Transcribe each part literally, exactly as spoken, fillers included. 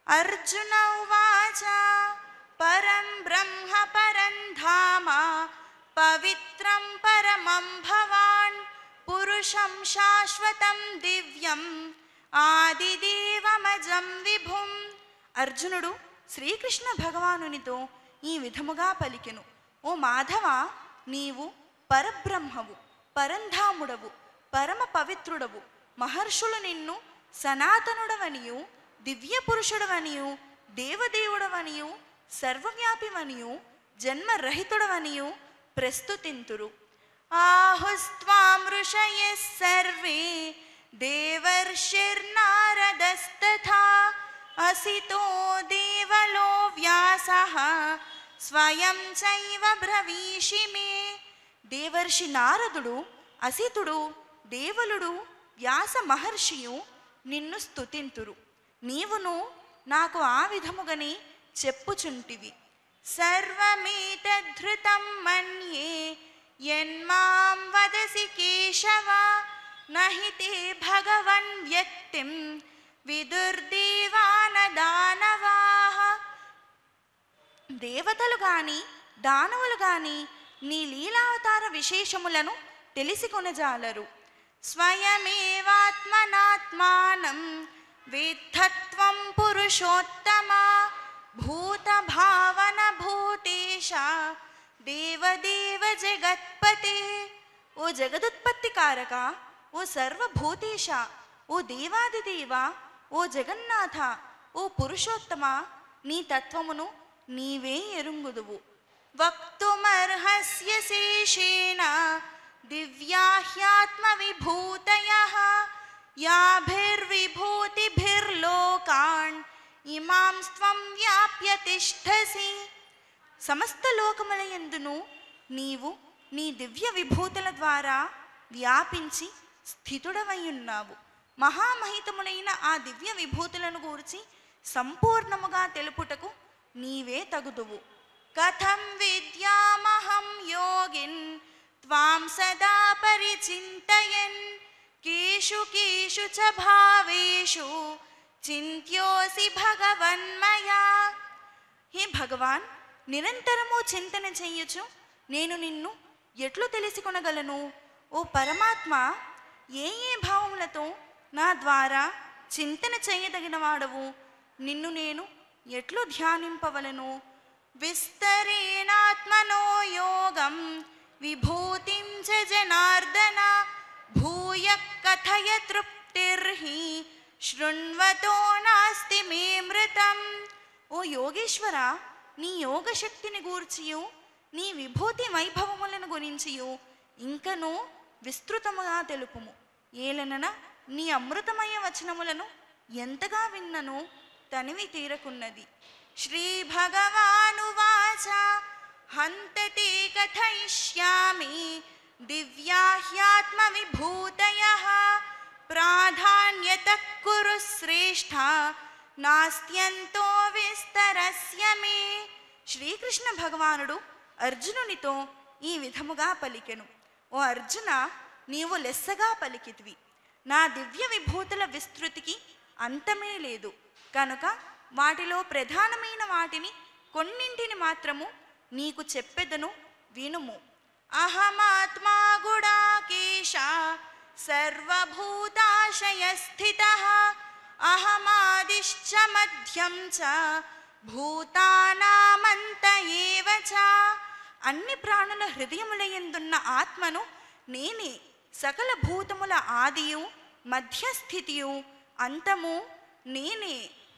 अर्जुन उवाच परं ब्रह्म परं धाम पवित्रं परमं भवान् पुरुषं शाश्वतं दिव्यं ఆదిదేవమజం విభుం. అర్జునుడు శ్రీకృష్ణ భగవానునితో ఈ విధముగా పలికెను, ఓ మాధవ, నీవు పరబ్రహ్మవు, పరంధాముడవు, పరమ పవిత్రుడవు. మహర్షులు నిన్ను సనాతనుడవనియు, దివ్య పురుషుడవనియు, దేవదేవుడవనియు, సర్వవ్యాపివనియు, జన్మరహితుడవనియు ప్రస్తుతింతురు. ఆహుస్త్వాం ఋషయః సర్వే దేవర్షిర్నారదస్తథా అసితో దేవలో వ్యాసః స్వయం చైవ బ్రవీషి మే. దేవర్షి నారదుడు, అసితుడు, దేవలుడు, వ్యాస మహర్షియు నిన్ను స్తుతింతురు. నీవును నాకు ఆ విధముగని చెప్పుచుంటివి. సర్వమేతద్ధృతం మన్యే యన్మాం వదసి కేశవ నహి తే భగవన్ వ్యక్తిం విదుర్దేవాన దానవాః. దేవతలు గాని దానవులు గాని నీ లీలావతార విశేషములను తెలిసికొనజాలరు. స్వయమేవాత్మనాత్మానం వేత్తత్వం పురుషోత్తమ భూత భావన భూతేశ దేవదేవ జగత్పతే. ఓ జగదుత్పత్తి కారక, ఓ సర్వభూతేశ, ఓ దేవాదిదేవ, ఓ జగన్నాథ, ఓ పురుషోత్తమ, నీ తత్వమును నీవే ఎరుంగుదువు. వక్తుమర్హస్య శేషేణ దివ్యాహ్యాత్మ విభూతయః యాభిర్విభూతిభిర్లోకాన్ ఇమాం స్త్వం వ్యాప్య తిష్ఠసి. సమస్త లోకములయందును నీవు నీ దివ్య విభూతుల ద్వారా వ్యాపించి స్థితుడవయ్యున్నావు. మహామహితములైన ఆ దివ్య విభూతులను గూర్చి సంపూర్ణముగా తెలుపుటకు నీవే తగుదువు. కథం విద్యామహం యోగిన్ త్వాం సదా పరిచింతయన్ కేషు కేషు చ భావేషు చింత్యోసి భగవన్మయా. హే భగవాన్, నిరంతరము చింతన చెయ్యొచ్చు నేను నిన్ను ఎట్లు తెలుసుకొనగలను? ఓ పరమాత్మ, ఏ ఏ భావములతో నా ద్వారా చింతన చేయదగిన వాడవు? నిన్ను నేను ఎట్లు ధ్యానింపవలను? విస్తరేణాత్మనో యోగం విభూతిం చ జనార్దన భూయ కథయ తృప్తిర్హి శృణ్వతో నాస్తి మే మృతం. ఓ యోగేశ్వర, నీ యోగశక్తిని గూర్చియు నీ విభూతి వైభవములను గురించియు ఇంకనూ విస్తృతముగా తెలుపుము. ఏలనన నీ అమృతమయ వచనములను ఎంతగా విన్నను తనివి తీరకున్నది. శ్రీ భగవానువాచ హంతతే కథయిష్యామి దివ్యాహ్యాత్మ విభూతయః ప్రాధాన్యతః కురు శ్రేష్ఠ నాస్త్యంతో విస్తరస్య మే. శ్రీకృష్ణ భగవానుడు అర్జునునితో ఈ విధముగా పలికెను, ఓ అర్జున, నీవు లెస్సగా పలికితివి. నా దివ్య విభూతుల విస్తృతికి అంతమే లేదు కనుక వాటిలో ప్రధానమైన వాటిని కొన్నింటిని మాత్రము నీకు చెప్పెదను, వినుము. అహమాత్మా గుడాకేశ సర్వభూతాశయస్థితః అహమాదిశ్చ మధ్యం చ భూతానామంత ఏవ చ. అన్ని ప్రాణుల హృదయములయందున్న ఆత్మను నేనే. సకల భూతముల ఆదియు మధ్యస్థితియు అంతము నేనే.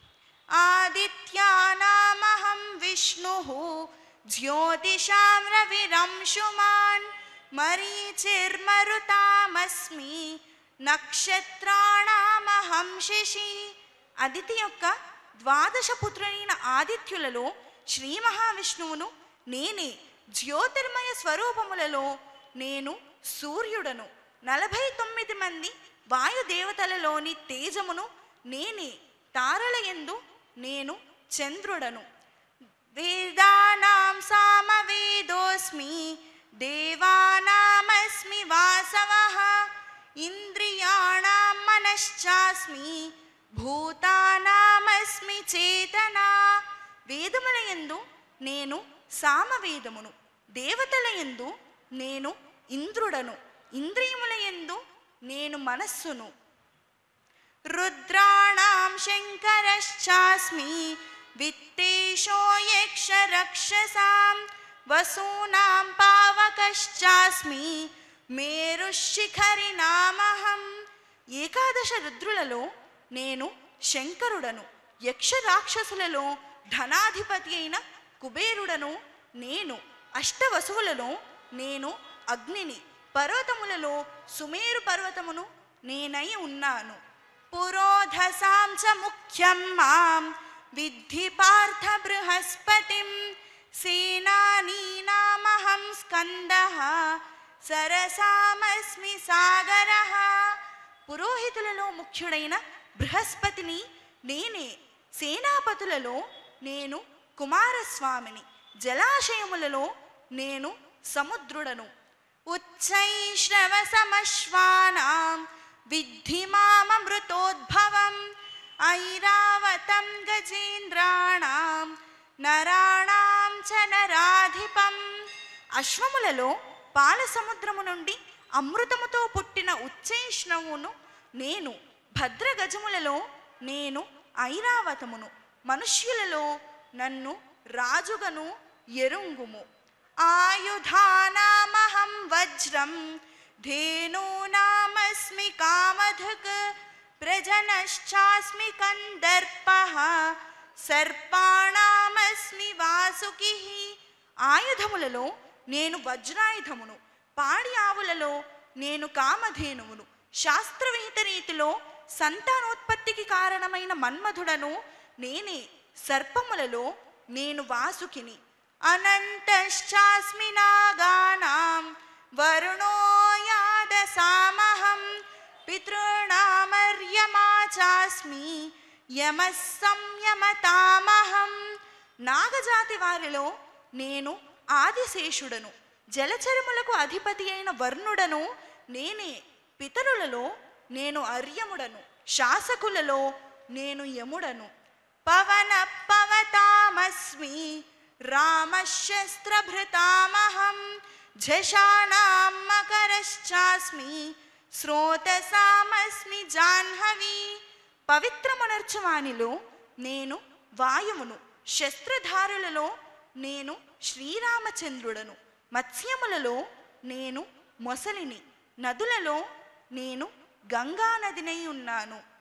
ఆదిత్యానామహం విష్ణుః జ్యోతిషాం రవిరంశుమాన్ మరీచిర్మరుతామస్మి నక్షత్రాణామహం శశి. అదితి యొక్క ద్వాదశ పుత్రులైన ఆదిత్యులలో శ్రీ మహావిష్ణువును నేనే. జ్యోతిర్మయ స్వరూపములలో నేను సూర్యుడను. నలభై తొమ్మిది మంది వాయుదేవతలలోని తేజమును నేనే. తారల యందు నేను చంద్రుడను. వేదానాం సామవేదోస్మి దేవానామస్మి వాసవః ఇంద్రియాణాం మనశ్చాస్మి భూతానామస్మి చే చేతన. వేదములయందు నేను సామవేదమును, దేవతలయందు నేను ఇంద్రుడను, ఇంద్రియములయందు నేను మనస్సును. రుద్రాణం శంకరశ్చాస్మి, విత్తేషో యక్ష రక్షసాం, వసూనాం పావకశ్చాస్మి, మేరుశిఖరి నామహం. ఏకాదశ రుద్రులలో నేను శంకరుడను, యక్ష రాక్షసులలో ధనాధిపతి అయిన కుబేరుడను నేను. అష్టవసువులలో నేను అగ్నిని, పర్వతములలో సుమేరు పర్వతమును నేనై ఉన్నాను. పురోధసాం చ ముఖ్యం మాం విద్ధి పార్థ బృహస్పతిం, సేనానీనామహం స్కందః, సరసామస్మి సాగరః. పురోహితులలో ముఖ్యుడైన బృహస్పతిని నేనే. సేనాపతులలో నేను కుమారస్వామిని, జలాశయములలో నేను సముద్రుడను. ఉచ్చైశ్రవసమశ్వానాం విద్ధి మామృతోద్భవం, ఐరావతం గజేంద్రాణం నరాణాం చ నరాధిపం. అశ్వములలో పాల సముద్రము నుండి అమృతముతో పుట్టిన ఉచ్చైష్ణవును నేను. భద్రగజములలో నేను ఐరావతమును, మనుష్యులలో నన్ను రాజుగను ఎరుంగుము. ఆయుధానామహం వజ్రం, ధేనూనామస్మి కామధుక్, ప్రజనశ్చాస్మి కందర్పః, సర్పాణామస్మి వాసుకిః. ఆయుధములలో నేను వజ్రాయుధమును, పాడి ఆవులలో నేను కామధేనువును, శాస్త్రవిహిత రీతిలో సంతానోత్పత్తికి కారణమైన మన్మధుడను నేనే. సర్పములలో నేను వాసుకిని. అనంతశ్చాస్మి నాగానాం వరుణో యాదసామహం, పితॄణామర్యమా చాస్మి యమః సంయమతామహం. నాగజాతి వారిలో నేను ఆదిశేషుడను, జలచరములకు అధిపతి అయిన వర్ణుడను నేనే. పితరులలో నేను అర్యముడను, శాసకులలో నేను యముడను. పవన పవతామస్మి రామశస్త్రభృతామహం, ఝషాణాం మకరశ్చాస్మి శ్రోతసామస్మి జాహ్నవి. పవిత్రమునర్చువానిలో నేను వాయువును, శస్త్రధారులలో నేను శ్రీరామచంద్రుడను. మత్స్యములలో నేను మొసలిని, నదులలో నేను గంగా నదినై ఉన్నాను.